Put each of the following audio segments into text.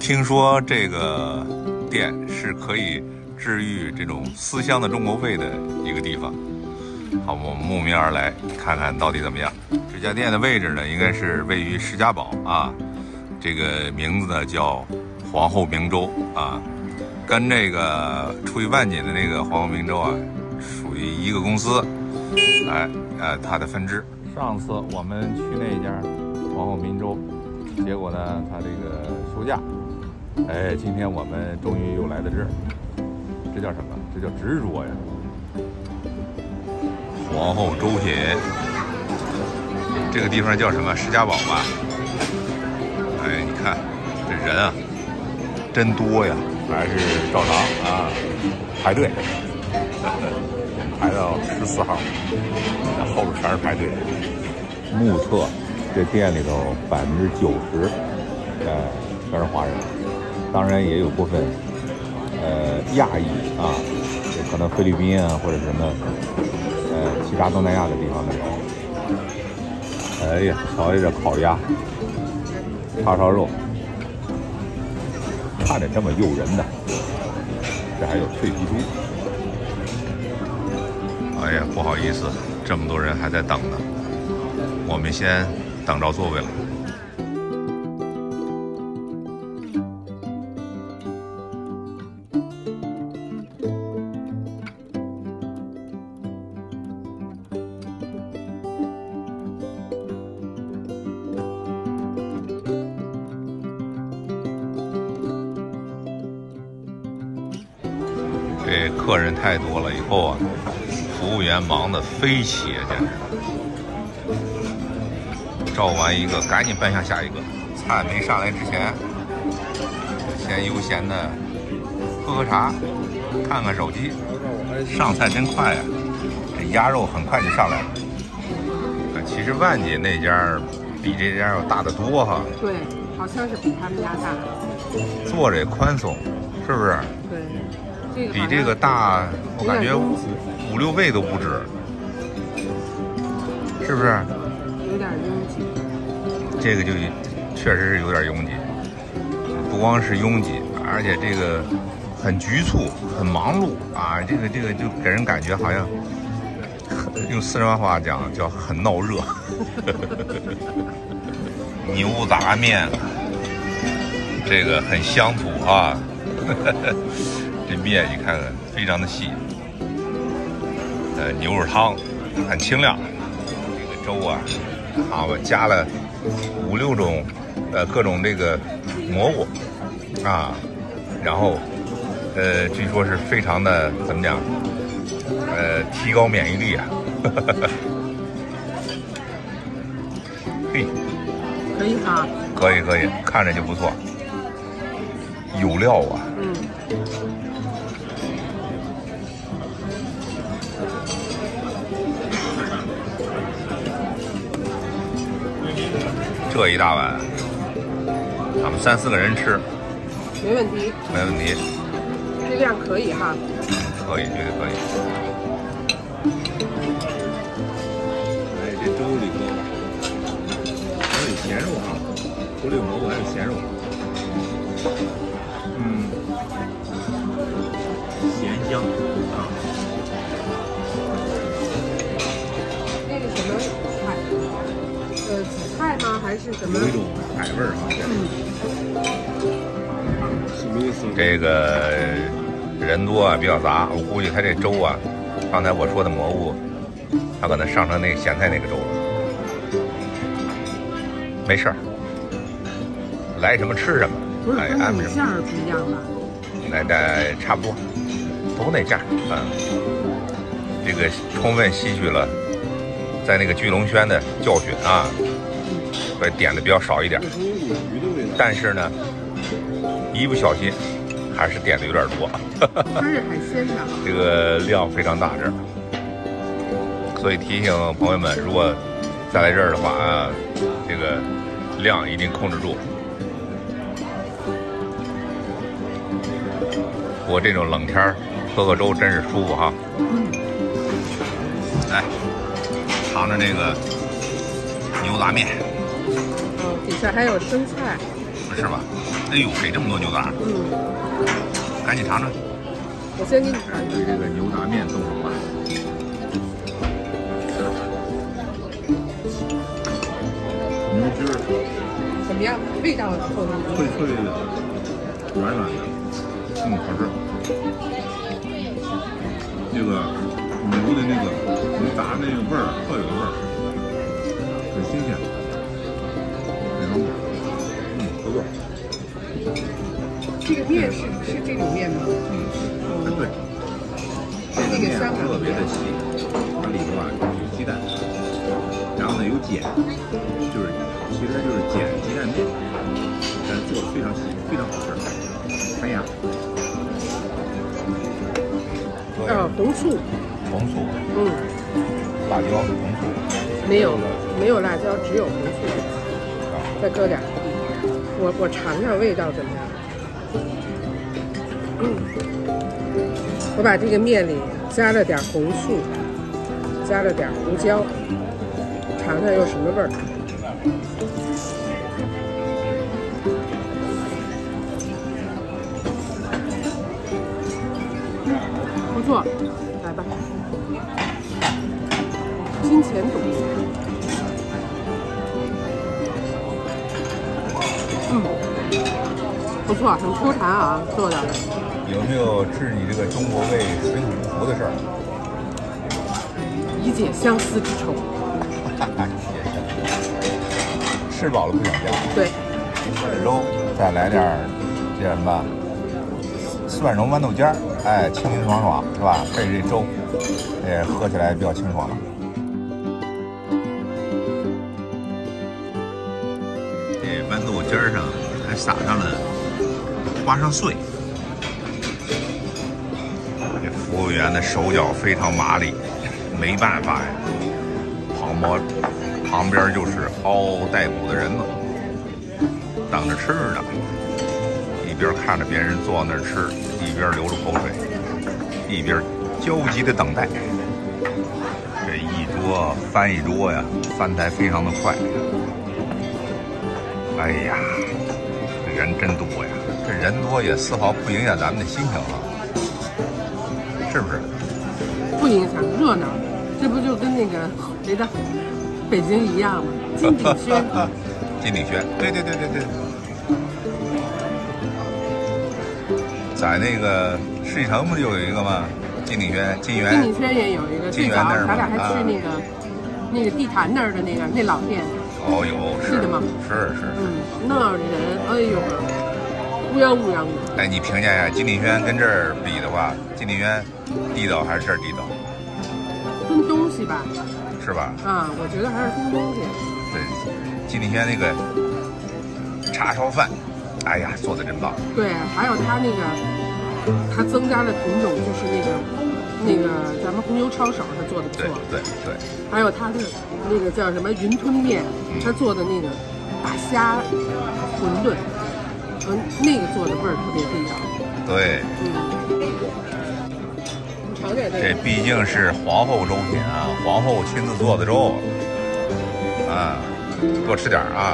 听说这个店是可以治愈这种思乡的中国胃的一个地方。好，我们慕名而来，看看到底怎么样。这家店的位置呢，应该是位于石家堡啊，这个名字呢叫皇后明粥啊，跟这个出于万锦的那个皇后明粥啊，属于一个公司，它的分支。上次我们去那家皇后明粥，结果呢，它这个休假，今天我们终于又来到这儿，这叫什么？这叫执着呀！皇后粥品，这个地方叫什么？石家堡吧？你看这人啊，真多呀！还是照常啊，排队，排到14号，那后边全是排队。目测这店里头90%，全是华人，当然也有部分亚裔啊，可能菲律宾啊或者什么其他东南亚的地方的人。哎呀，瞧这烤鸭、叉烧肉，看着这么诱人呢。这还有脆皮猪。哎呀，不好意思，这么多人还在等呢，我们先等着座位了。这客人太多了，以后啊，服务员忙得飞起啊，简直！照完一个，赶紧奔向下一个。菜没上来之前，先悠闲的喝茶，看看手机。上菜真快呀，这鸭肉很快就上来了。其实万锦那家比这家要大得多哈。 对，好像是比他们家大。 坐着也宽松，是不是？ 对。 比这个大，我感觉5、6倍都不止，是不是？ 有点拥挤。 这个就确实是有点拥挤，不光是拥挤，而且这个很局促、很忙碌啊！这个就给人感觉好像用四川话讲叫很闹热。牛杂面，这个很乡土啊。这面你看看，非常的细。牛肉汤很清亮。这个粥啊，我加了5、6种，各种这个蘑菇啊，然后据说是非常的怎么讲？提高免疫力啊。嘿， 可以哈。 可以，看着就不错，有料啊。这一大碗，咱们3、4个人吃， 没问题。 没问题。 这量可以哈。 可以，绝对可以。这粥里头还有咸肉啊，除了有蘑菇还有咸肉。咸香啊。 那个什么菜？紫菜吗？还是什么？ 有一种海味儿啊。这个人多啊，比较杂，我估计他这粥啊，刚才我说的蘑菇，他可能上成那个咸菜那个粥了。没事儿，来什么吃什么。 不是跟那米线儿不一样吧？ 来，差不多，都那价啊。这个充分吸取了在那个聚龙轩的教训啊，所以点的比较少一点。但是呢，一不小心还是点的有点多。 它是海鲜的， 这个量非常大这儿，所以提醒朋友们，如果再来这儿的话啊，这个量一定控制住。不过这种冷天喝个粥真是舒服哈。来，尝尝这个牛杂面。 底下还有生菜。 是吧？ 哎呦，给这么多牛杂，赶紧尝尝。 我先给你尝对这个牛杂面动手吧。牛筋儿怎么样？味道透露脆脆的，软软的，好吃。这个牛的那个牛杂那个味儿，特有的味儿，很新鲜，非常不错。 这个面是这种面吗？ 对，这个面特别的细，它里头啊有鸡蛋，然后呢有碱，其实就是碱鸡蛋面，但是做的非常细，非常好吃，弹牙。 红醋， 辣椒，红醋， 没有辣椒，只有红醋，再搁点。我尝尝味道怎么样？我把这个面里加了点红醋，加了点胡椒，尝尝有什么味儿。不错，来吧，金钱肚，不错，很 Q 弹啊，做的。 有没有治你这个中国胃水土不服的事儿？ 以解相思之愁。 吃饱了不想家。 对。 涮肉，再来点这叫什么？蒜蓉豌豆尖儿，哎，清清爽爽，是吧？配这粥，喝起来比较清爽。这豌豆尖儿上还撒上了花生碎。这服务员的手脚非常麻利，没办法呀，旁边就是嗷嗷待哺的人们，等着吃呢。一边看着别人坐那儿吃，一边流着口水，一边焦急的等待。这一桌翻一桌呀，翻台非常的快。哎呀，这人真多呀！这人多也丝毫不影响咱们的心情啊，是不是？ 不影响，热闹。这不就跟那个谁的北京一样吗？金鼎轩。 金鼎轩，对。在那个世纪城不是有一个吗？金鼎轩也有一个。最早咱俩还去那个地坛那儿的那老店。 哦，有是的吗？ 是。 那人，哎呦，乌泱乌泱的。 哎，你评价一下金鼎轩跟这儿比的话，金鼎轩地道还是这儿地道？ 分东西吧。 是吧？ 我觉得还是分东西。 对，金鼎轩那个叉烧饭。哎呀，做的真棒！ 对，还有他增加了品种，就是那个咱们红油抄手，他做的不错。 对。 还有他的那个叫什么云吞面，他做的那个大虾馄饨，那个做的味儿特别地道。 对。 你尝点这毕竟是皇后粥品啊，皇后亲自做的粥啊，多吃点啊。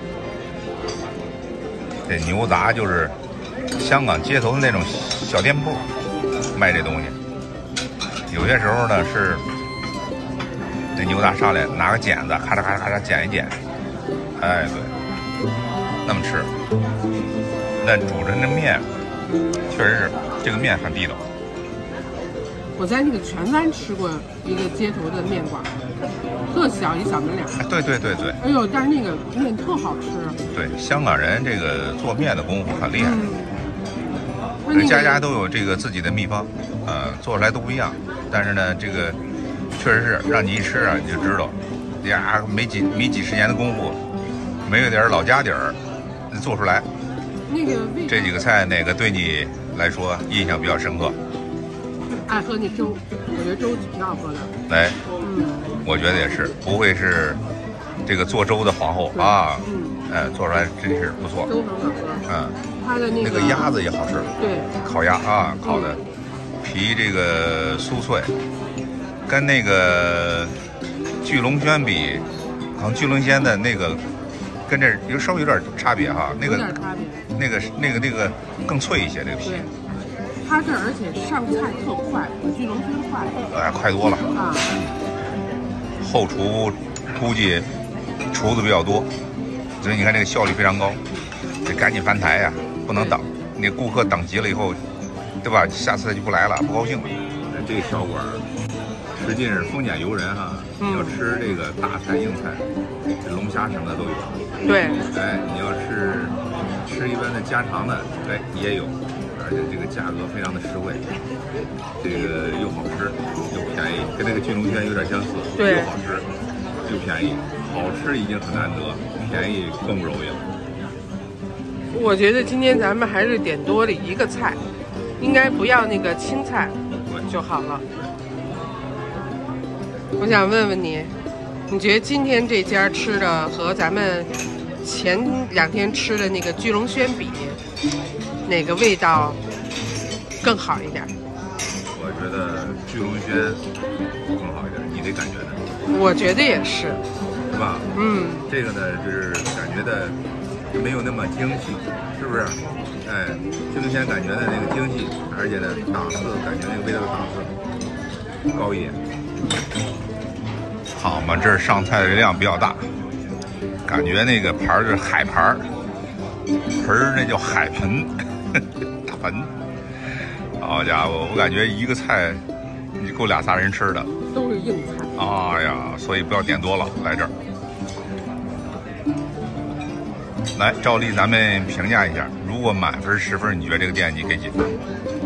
这牛杂就是香港街头的那种小店铺卖这东西，有些时候呢是这牛杂上来拿个剪子咔嚓咔嚓咔嚓剪一剪，哎对，那么吃。但煮着那面确实是这个面很地道。 我在那个荃湾吃过一个街头的面馆，特小一小门脸。 对。 哎呦，但是那个面特好吃。对， 香港人这个做面的功夫很厉害，家家都有这个自己的秘方，做出来都不一样。但是呢，这个确实是让你一吃啊，你就知道，呀，没几十年的功夫，没有点老家底儿，做出来。这几个菜哪个对你来说印象比较深刻？ 爱喝那粥，我觉得粥挺好喝的。 哎，我觉得也是，不会是这个做粥的皇后啊。做出来真是不错。 粥很好喝。它的那个鸭子也好吃。 对， 烤鸭啊，烤的皮这个酥脆，跟那个聚龙轩比，可能聚龙轩的那个跟这稍微有点差别哈。那个有点差别。 那个更脆一些，这个皮。 对，它这而且上菜特快，比巨龙轩快。 哎，快多了啊！ 后厨估计厨子比较多，所以你看这个效率非常高，得赶紧翻台呀，不能等。你顾客等急了以后，对吧？下次他就不来了，不高兴了。这个小馆实际是丰俭由人哈，你要吃这个大菜硬菜，这龙虾什么的都有。 对， 哎，你要是吃一般的家常的，哎也有，而且这个价格非常的实惠，这个又好吃又便宜，跟那个巨龙轩有点相似， 对， 又好吃又便宜，好吃已经很难得，便宜更不容易了。 我觉得今天咱们还是点多了一个菜，应该不要那个青菜就好了。我想问问你，你觉得今天这家吃的和咱们前2天吃的那个巨龙轩比，哪个味道更好一点？ 我觉得巨龙轩更好一点，你的感觉呢？ 我觉得也是， 是吧？这个呢就是感觉的没有那么精细，是不是？哎，巨龙轩感觉的那个精细，而且呢档次，感觉那个味道的档次高一点。好嘛，这儿上菜的量比较大，感觉那个盘儿是海盘儿，盆儿那叫海盆，大盆。好家伙，我感觉一个菜你够2、3人吃的， 都是硬菜。 哎呀，所以不要点多了，来这儿。来，照例咱们评价一下，如果满分10分，你觉得这个店你给几分 ？10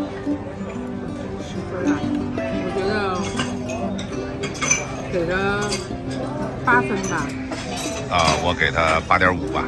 分啊，我觉得给他8分吧。 我给他8.5吧。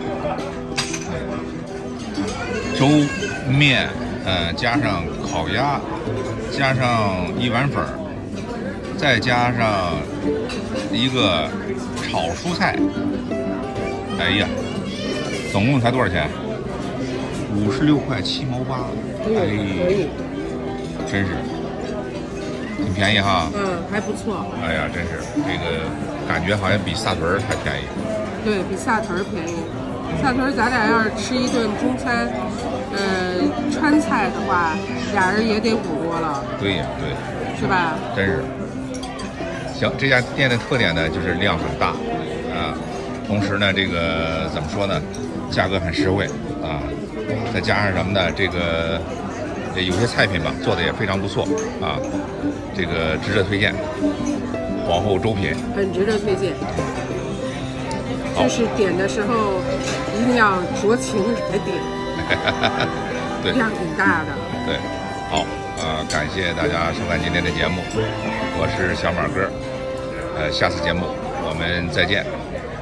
粥面，加上烤鸭，加上1碗粉，再加上一个炒蔬菜。哎呀，总共才多少钱？56块7毛8。 可以， 真是挺便宜哈。 还不错。 哎呀，真是这个感觉好像比萨屯还便宜。 对比萨屯便宜。萨屯咱俩要是吃一顿中餐，川菜的话，2人也得5多了。 对呀，对， 是吧？ 真是。行，这家店的特点呢就是量很大啊，同时呢这个怎么说呢，价格很实惠啊，再加上什么呢，这个有些菜品吧做的也非常不错啊，这个值得推荐。皇后粥品很值得推荐。就是点的时候一定要酌情来点， 对， 量挺大的。 对，好，感谢大家收看今天的节目，我是小马哥，下次节目我们再见。